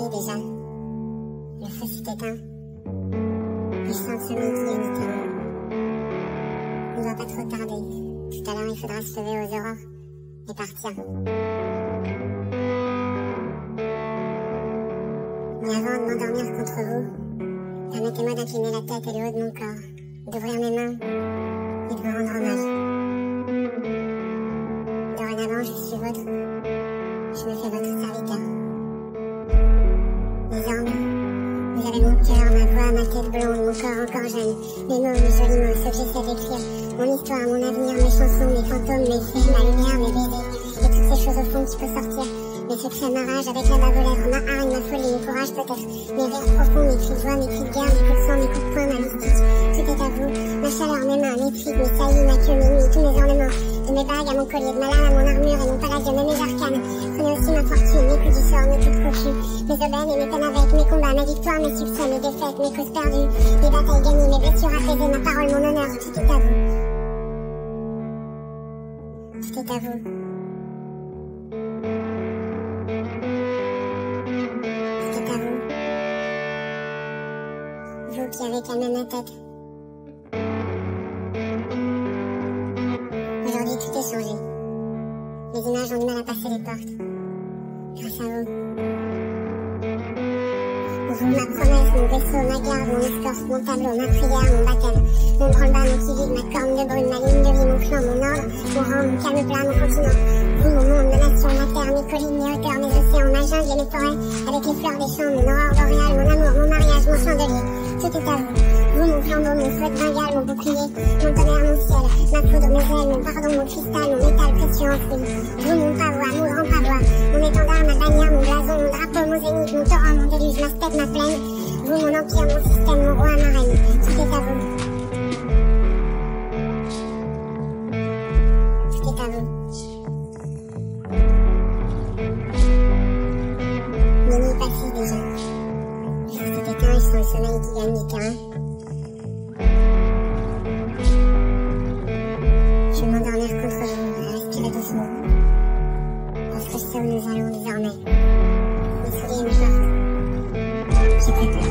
déjà. Le feu s'est éteint. Et je sens le sommeil qui gagne du terrain. On ne doit pas trop tarder. Tout à l'heure, il faudra se lever aux aurores et partir. Mais avant de m'endormir contre vous, permettez-moi d'incliner la tête et le haut de mon corps, d'ouvrir mes mains et de vous rendre hommage. Dorénavant, je suis vôtre. Je me fais votre serviteur. Désormais, vous avez mon cœur, ma voix, ma tête blonde, mon corps encore jeune, mes mots, mes jolis mots, ceux que j'essaie d'écrire, mon histoire, mon avenir, mes chansons, mes fantômes, mes faits, ma lumière, mes baisers, et toutes ces choses au fond qui peuvent sortir. Mes secrets, ma rage, avec la bave aux lèvres, ma hargne, ma folie, mon courage peut-être, mes rires profonds, mes cris de joie, mes cris de guerre, mes coups de sang, mes coups de poing, ma mystique, tout est à vous, ma chaleur, mes mains, mes tripes, mes saillies, ma queue, mes nuits, tous mes ornements, de mes bagues à mon collier, de ma lame à mon armure et mon palladium et mes arcanes. Prenez aussi ma fortune, mes coups du sort, mes coups de cocu, mes aubaines et mes peines avec, mes combats, mes victoires, mes succès, mes défaites, mes causes perdues, mes batailles gagnées, mes blessures apaisées, ma parole, mon honneur, tout est à vous. Tout est à vous. Vous qui avez calmé ma tête. Aujourd'hui, tout est changé. Les images ont du mal à passer les portes. Grâce à vous. Vous, ma promesse, mon vaisseau, ma garde, mon escorte, mon tableau, ma prière, mon baptême, mon branle-bas, mon qui-vive, ma corne de brune, ma ligne de vie, mon clan, mon ordre, mon rang, mon calme plat, mon continent. Vous, mon monde, ma nation, ma terre, mes collines, mes hauteurs, mes océans, ma jungle et mes forêts, avec les fleurs des champs, mon aurore boréale, mon amour, mon mariage, mon chandelier. Tout est à vous. Vous, mon flambeau, mon feu de Bengale, mon bouclier, mon tonnerre, mon ciel, ma poudre, mes ailes, mon pardon, mon cristal, mon métal précieux enfoui. Vous, mon pavois, mon grand pavois, mon étendard, ma bannière, mon blason, mon drapeau, mon zénith, mon torrent, mon déluge, ma steppe, ma plaine. Vous, mon empire, mon système, mon roi, ma reine. Tout est à vous. Tout est à vous. Minuit passé déjà. Le feu s'est éteint et je sens le sommeil qui gagne du terrain. Je vais m'endormir contre vous, à respirer doucement. Parce que je sais où nous allons désormais. Mes souliers me portent. J'ai très peur.